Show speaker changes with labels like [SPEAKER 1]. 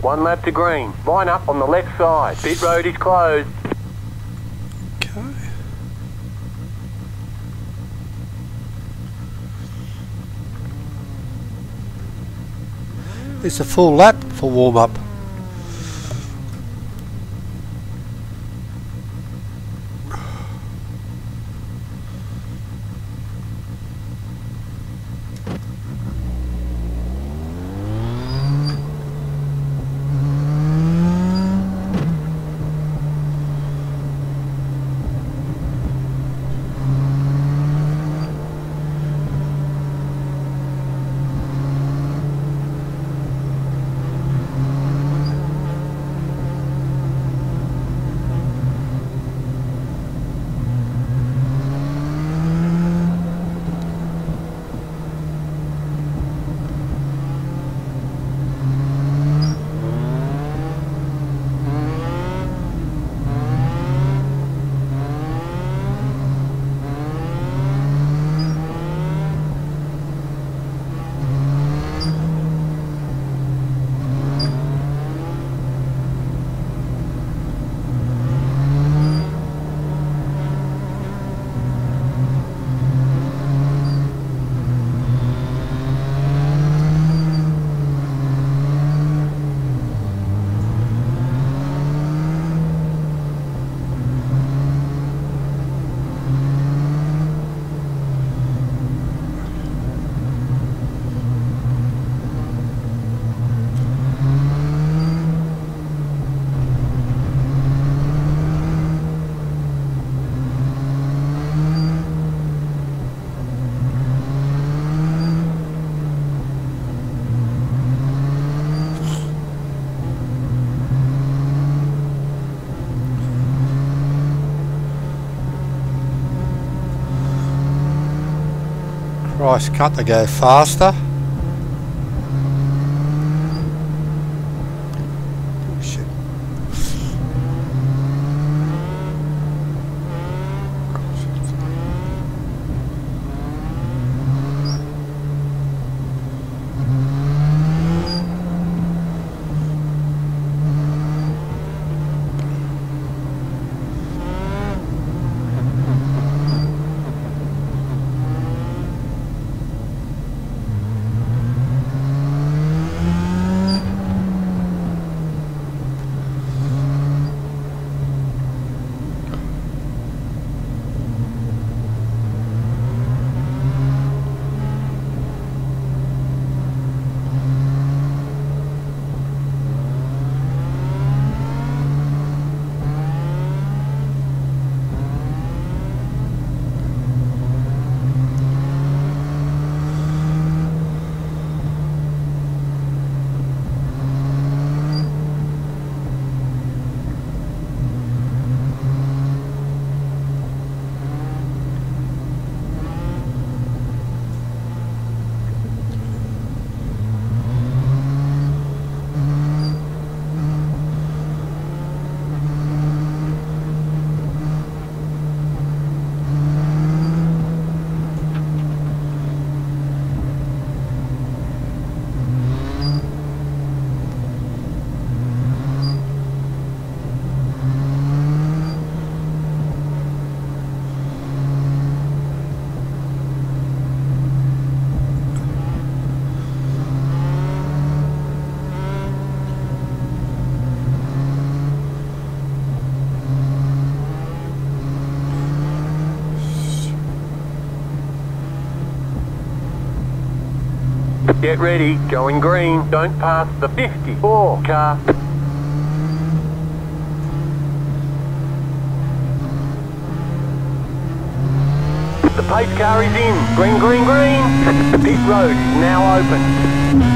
[SPEAKER 1] 1 lap to green. Line up on the left side. Pit road is closed.
[SPEAKER 2] Okay. It's a full lap for warm-up. Christ, can't they go faster? Shit.
[SPEAKER 1] Get ready, going green. Don't pass the 54 car. The pace car is in. Green, green, green. The pit road is now open.